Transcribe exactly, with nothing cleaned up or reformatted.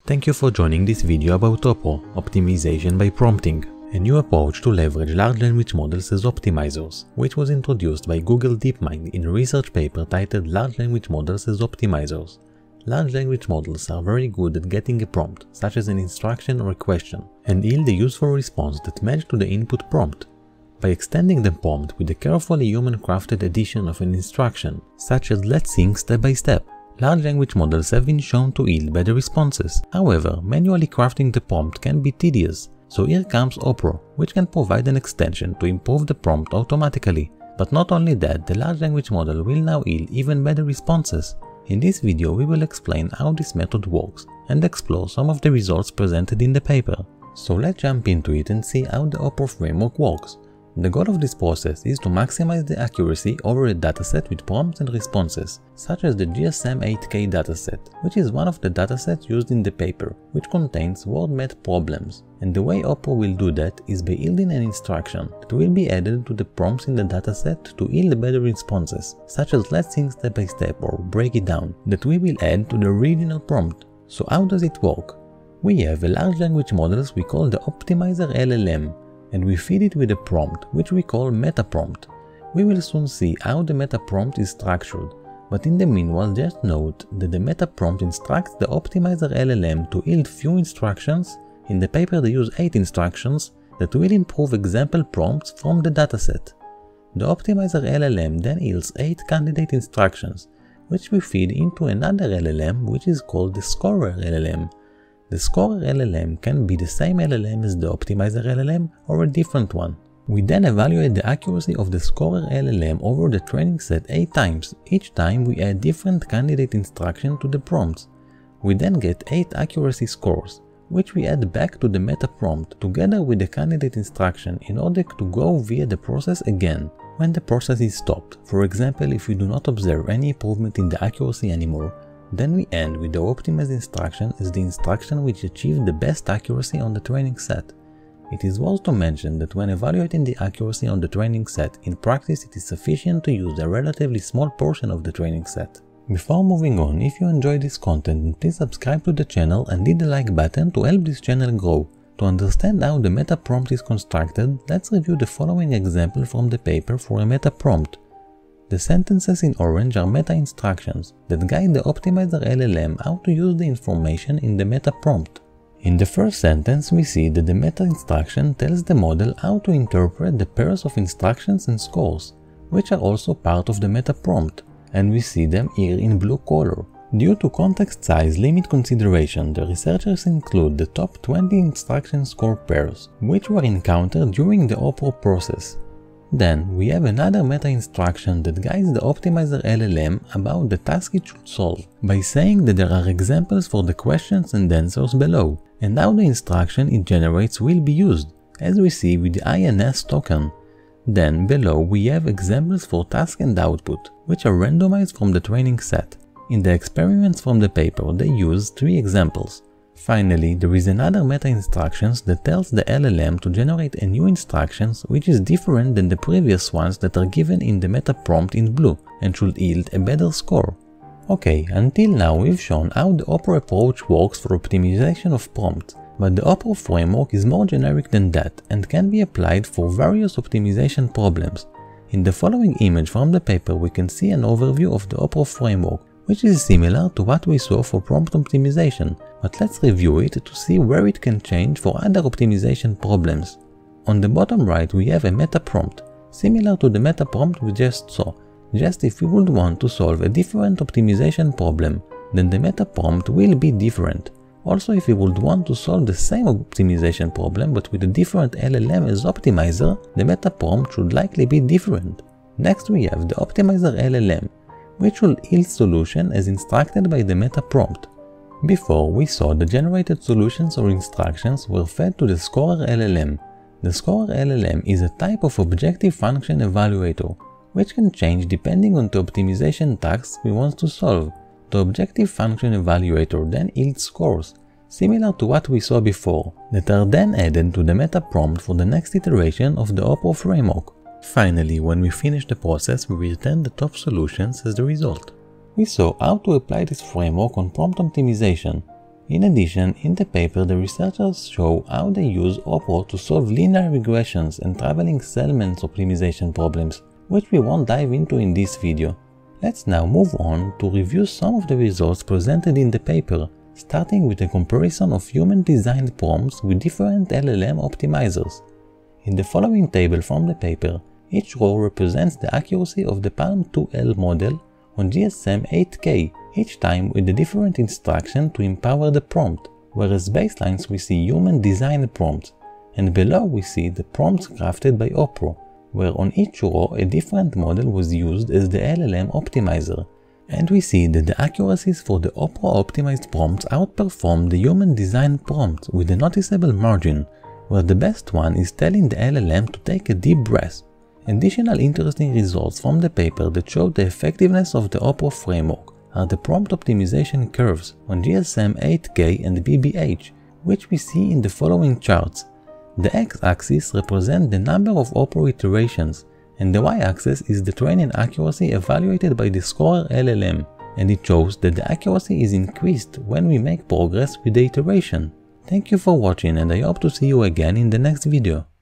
Thank you for joining this video about OPRO, Optimization by Prompting, a new approach to leverage large language models as optimizers, which was introduced by Google DeepMind in a research paper titled Large Language Models as Optimizers. Large language models are very good at getting a prompt, such as an instruction or a question, and yield a useful response that matches to the input prompt. By extending the prompt with a carefully human-crafted addition of an instruction, such as "let's think step by step," large language models have been shown to yield better responses. However, manually crafting the prompt can be tedious, so here comes OPRO, which can provide an extension to improve the prompt automatically. But not only that, the large language model will now yield even better responses. In this video we will explain how this method works and explore some of the results presented in the paper. So let's jump into it and see how the OPRO framework works. The goal of this process is to maximize the accuracy over a dataset with prompts and responses, such as the G S M eight K dataset, which is one of the datasets used in the paper, which contains word math problems. And the way OPRO will do that is by yielding an instruction that will be added to the prompts in the dataset to yield better responses, such as "let's think step by step" or "break it down," that we will add to the original prompt. So how does it work? We have a large language models we call the optimizer L L M, and we feed it with a prompt which we call meta prompt. We will soon see how the meta prompt is structured, but in the meanwhile just note that the meta prompt instructs the optimizer L L M to yield few instructions. In the paper they use eight instructions that will improve example prompts from the dataset. The optimizer L L M then yields eight candidate instructions, which we feed into another L L M which is called the scorer L L M. The scorer L L M can be the same L L M as the optimizer L L M or a different one. We then evaluate the accuracy of the scorer L L M over the training set eight times. Each time we add different candidate instruction to the prompts. We then get eight accuracy scores, which we add back to the meta prompt together with the candidate instruction in order to go via the process again when the process is stopped. For example, if we do not observe any improvement in the accuracy anymore, then we end with the optimized instruction as the instruction which achieved the best accuracy on the training set. It is worth to mention that when evaluating the accuracy on the training set, in practice it is sufficient to use a relatively small portion of the training set. Before moving on, if you enjoy this content, please subscribe to the channel and hit the like button to help this channel grow. To understand how the meta prompt is constructed, let's review the following example from the paper for a meta prompt. The sentences in orange are meta instructions that guide the optimizer L L M how to use the information in the meta prompt. In the first sentence we see that the meta instruction tells the model how to interpret the pairs of instructions and scores, which are also part of the meta prompt, and we see them here in blue color. Due to context size limit consideration, the researchers include the top twenty instruction score pairs, which were encountered during the OPRO process. Then we have another meta instruction that guides the optimizer L L M about the task it should solve by saying that there are examples for the questions and answers below, and how the instruction it generates will be used, as we see with the I N S token. Then below we have examples for task and output, which are randomized from the training set. In the experiments from the paper they use three examples. Finally, there is another meta instructions that tells the L L M to generate a new instructions which is different than the previous ones that are given in the meta prompt in blue and should yield a better score. Okay, until now we've shown how the OPRO approach works for optimization of prompts, but the OPRO framework is more generic than that and can be applied for various optimization problems. In the following image from the paper we can see an overview of the OPRO framework, which is similar to what we saw for prompt optimization, but let's review it to see where it can change for other optimization problems. On the bottom right we have a meta prompt, similar to the meta prompt we just saw, just if we would want to solve a different optimization problem, then the meta prompt will be different. Also, if we would want to solve the same optimization problem but with a different L L M as optimizer, the meta prompt should likely be different. Next we have the optimizer L L M, which will yield solution as instructed by the meta prompt. Before we saw the generated solutions or instructions were fed to the scorer L L M. The scorer L L M is a type of objective function evaluator, which can change depending on the optimization tasks we want to solve. The objective function evaluator then yields scores, similar to what we saw before, that are then added to the meta prompt for the next iteration of the OPRO framework. Finally, when we finish the process, we return the top solutions as the result. We saw how to apply this framework on prompt optimization. In addition, in the paper the researchers show how they use OPRO to solve linear regressions and traveling salmons optimization problems, which we won't dive into in this video. Let's now move on to review some of the results presented in the paper, starting with a comparison of human-designed prompts with different L L M optimizers. In the following table from the paper, each row represents the accuracy of the Palm two L model on G S M eight K, each time with a different instruction to empower the prompt, whereas baselines we see human-designed prompts, and below we see the prompts crafted by OPRO, where on each row a different model was used as the L L M optimizer, and we see that the accuracies for the OPRO optimized prompts outperform the human-designed prompts with a noticeable margin, where the best one is telling the L L M to take a deep breath. Additional interesting results from the paper that show the effectiveness of the OPRO framework are the prompt optimization curves on G S M eight K and B B H, which we see in the following charts. The x-axis represents the number of OPRO iterations, and the y-axis is the training accuracy evaluated by the scorer L L M, and it shows that the accuracy is increased when we make progress with the iteration. Thank you for watching, and I hope to see you again in the next video.